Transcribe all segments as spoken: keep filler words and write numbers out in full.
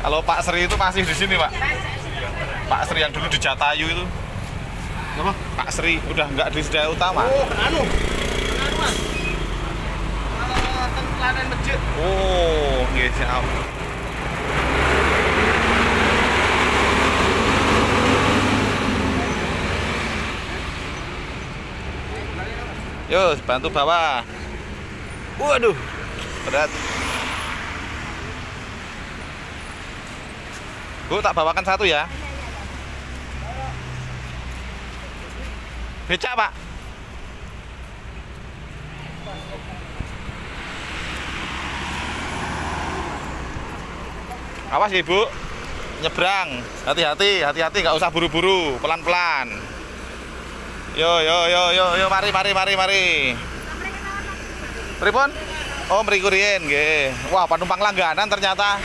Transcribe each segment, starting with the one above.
Kalau Pak Sri itu masih di sini, Pak. Pak Sri yang dulu di Jatayu itu. Apa? Pak Sri udah nggak di Sedaya Utama. Oh, anu. Anu, Mas. Kalau Klaten masjid. Oh, nggih siap. Yo, bantu bawa. Waduh, berat. Bu, tak bawakan satu ya. Becak, Pak. Awas, Ibu. Nyebrang. Hati-hati, hati-hati, nggak usah buru-buru, pelan-pelan. Yo, yo, yo, yo, yo, mari, mari, mari, mari. Pripun? Oh, mriku riyen nggih. Wah, penumpang langganan ternyata.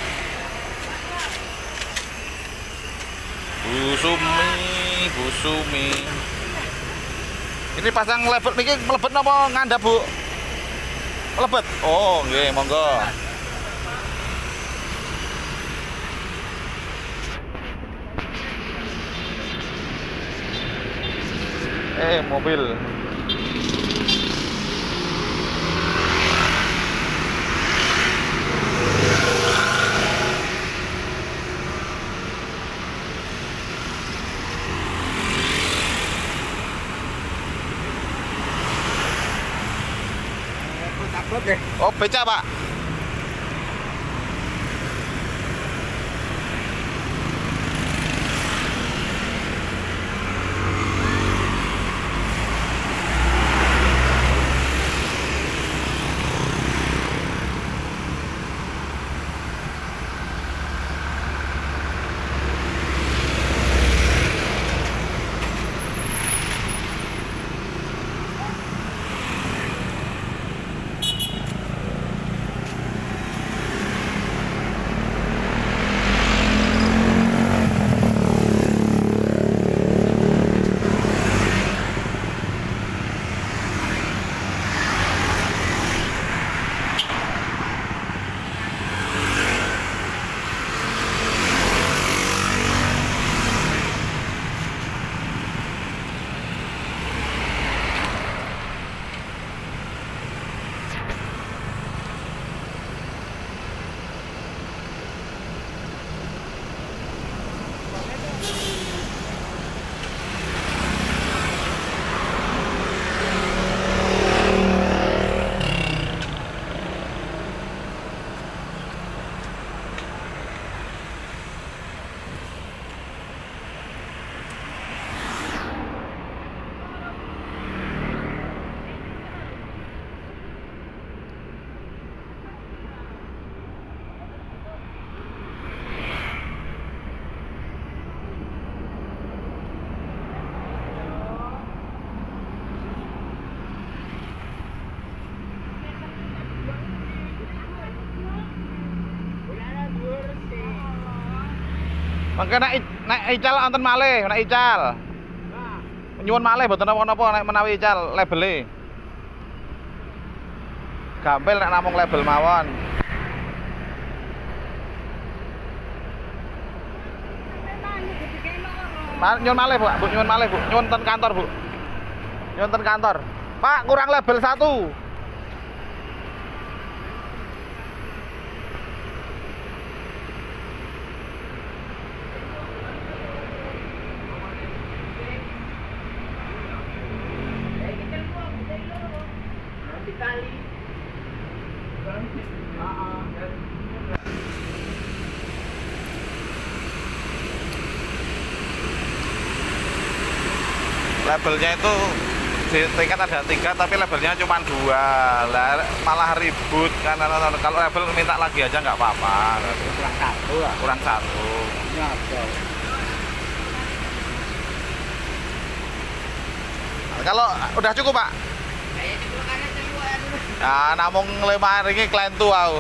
Bu Sumi, Bu Sumi. Ini pasang lebet niki mlebet napa ngandhap, Bu? Mlebet. Oh, nggih, monggo. Eh, mobil. Oh, becak, Pak. Mangke nek nek ical wonten malih, nek ical. Nyuwun malih mboten napa-napa nek menawi ical labele. Gampil nek namung label mawon. Nyuwun malih, Bu. Bu, nyuwun malih, Bu. Nyuwun ten kantor, Bu. Nyuwun ten kantor. Pak, kurang label satu. Labelnya itu di tingkat ada tiga tapi labelnya cuma dua lah, malah ribut karena kalau label minta lagi aja nggak apa-apa. Kurang satu lah. Kurang satu. Kalau udah cukup, Pak? Nah, namung lima ini klien tua.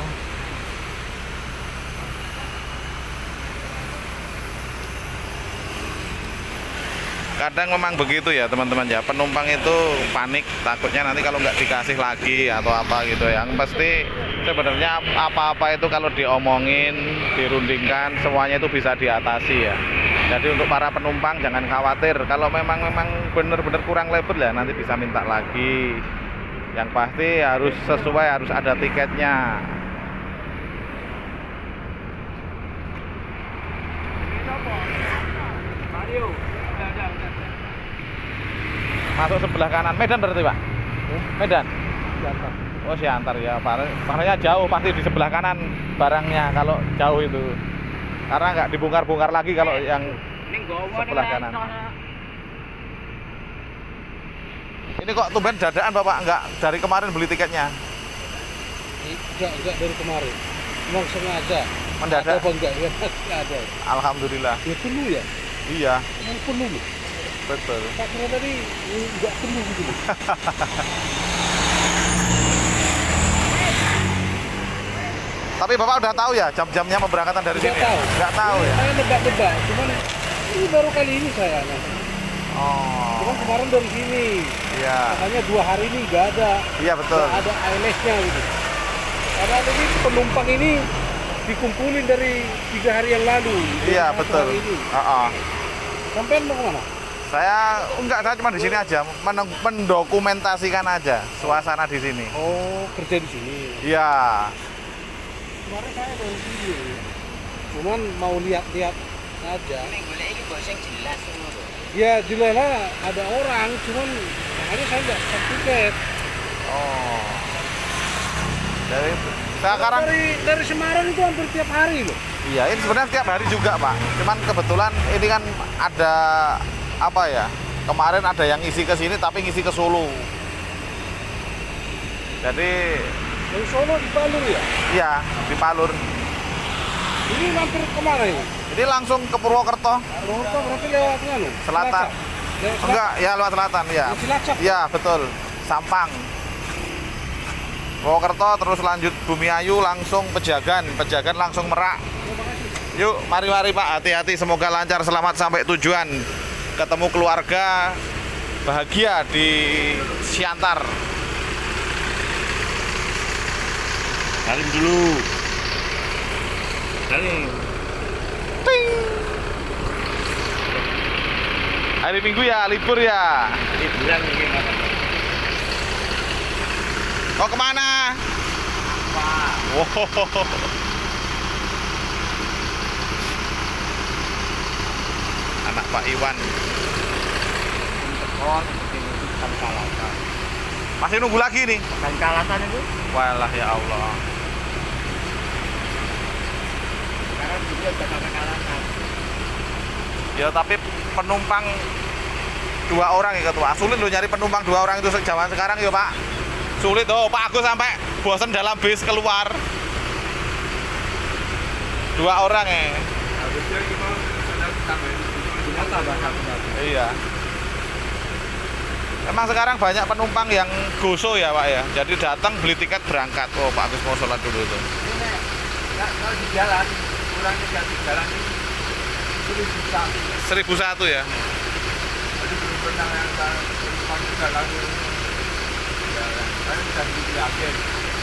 kadang memang begitu ya teman-teman ya, penumpang itu panik takutnya nanti kalau nggak dikasih lagi atau apa gitu. Yang pasti sebenarnya apa-apa itu kalau diomongin, dirundingkan, semuanya itu bisa diatasi ya. Jadi untuk para penumpang jangan khawatir, kalau memang memang benar-benar kurang lebar ya nanti bisa minta lagi. Yang pasti harus sesuai, harus ada tiketnya. Masuk sebelah kanan, Medan berarti Pak? Medan? Oh Siantar ya, makanya jauh, pasti di sebelah kanan barangnya kalau jauh itu. Karena nggak dibongkar-bongkar lagi kalau yang sebelah kanan. Ini kok tumben dadaan Bapak, nggak dari kemarin beli tiketnya? Enggak, enggak dari kemarin. Memang sengaja. Mendadak? Ada apa enggak? Ya, ada. Alhamdulillah. Ya penuh ya? Iya. Memang penuh loh. Betul. Tak kira tadi enggak penuh gitu loh. Tapi Bapak udah tahu ya jam-jamnya pemberangkatan dari Enggak sini? tahu. Enggak tahu ya? Saya nebak-nebak, cuman ini baru kali ini saya. Oh. Cuman kemarin dari sini. Iya. Makanya dua hari ini nggak ada. Iya betul. Nggak ada A L S-nya gitu. Padahal ini penumpang ini dikumpulin dari tiga hari yang lalu. Iya betul. Uh -uh. Sampai mau kemana? Saya enggak, saya cuma di sini aja, men- mendokumentasikan aja suasana di sini. Oh, kerja di sini. Iya. Kemarin saya dari sini. Cuman mau lihat-lihat aja. Ya di Lela ada orang, cuman makanya saya nggak dapat tiket. Oh. Dari sekarang dari dari Semarang itu hampir tiap hari loh. Iya, ini sebenarnya tiap hari juga Pak. Cuman kebetulan ini kan ada apa ya? Kemarin ada yang ngisi ke sini tapi ngisi ke Solo. Jadi Dari Solo di Palur ya? iya, di Palur. Ini hampir kemana ini? Ini langsung ke Purwokerto. Purwokerto berarti lewat mana? Selatan. Lewat Enggak, ya lewat selatan ya. Cilacap. Iya, betul. Sampang. Purwokerto terus lanjut Bumiayu langsung Pejagan, Pejagan langsung Merak. Yuk, mari-mari Pak, hati-hati, semoga lancar, selamat sampai tujuan. Ketemu keluarga bahagia di Siantar. Salim dulu. Salim. Ting. Hari Minggu ya, libur ya. Liburan ini nggak apa-apa. Mau kemana? Wow. Anak Pak Iwan. Masih nunggu lagi nih. Kan Kalasan itu? Walah ya Allah. Sekarang juga udah kata Kalasan. Ya tapi penumpang dua orang ya ketua. Sulit loh nyari penumpang dua orang itu zaman sekarang ya Pak. Sulit tuh Pak Agus sampai bosan dalam bis keluar. Dua orang ya. Harusnya kita sudah tambahin tambah satu lagi. Iya. Emang sekarang banyak penumpang yang goso ya Pak ya. Jadi datang beli tiket berangkat. Oh Pak Agus mau sholat dulu itu. Ini nggak kalau di jalan kurangnya di di jalan ini seribu satu. Seribu satu ya. Jadi belum pernah yang penumpang sudah lalu jalan. Karena sudah diyakin.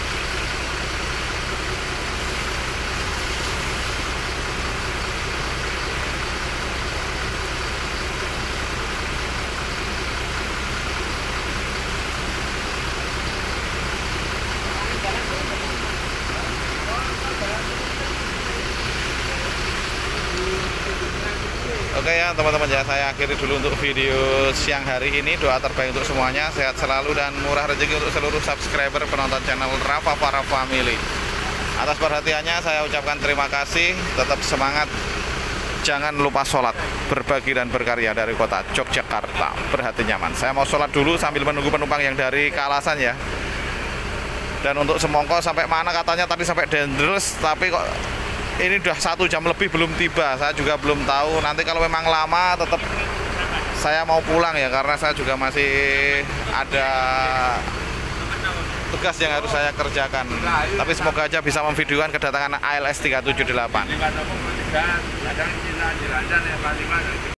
Oke ya teman-teman ya, saya akhiri dulu untuk video siang hari ini. Doa terbaik untuk semuanya, sehat selalu dan murah rezeki untuk seluruh subscriber penonton channel Rafa Para Family. Atas perhatiannya saya ucapkan terima kasih. Tetap semangat, jangan lupa sholat, berbagi dan berkarya dari kota Yogyakarta. Berhati nyaman. Saya mau sholat dulu sambil menunggu penumpang yang dari Kalasan ya. Dan untuk Semongko sampai mana katanya tadi sampai Dendels, tapi kok ini udah satu jam lebih belum tiba. Saya juga belum tahu. Nanti kalau memang lama tetap saya mau pulang ya, karena saya juga masih ada tugas yang harus saya kerjakan. Tapi semoga aja bisa memvideokan kedatangan A L S tiga tujuh delapan.